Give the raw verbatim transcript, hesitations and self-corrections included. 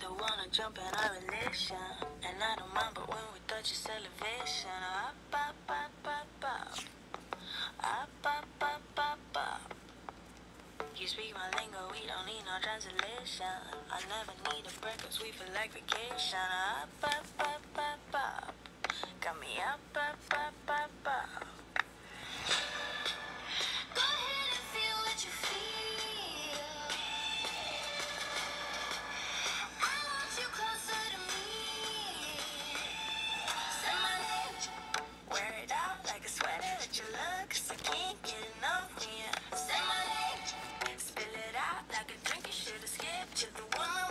don't wanna jump in our relation. And I don't mind, but when we touch your elevation, up, up, up, up, up. Up, up, up, up, up. You speak my lingo, we don't need no translation. I never need a break, cause we feel like vacation. Up, up, up, up, up. Got me up, up, up, up, up. Go ahead and feel what you feel. I want you closer to me. Set my legs, wear it out like a sweater that you love, cause I can't get enough of you. Set my legs, spill it out like a drink you should've skipped to the woman.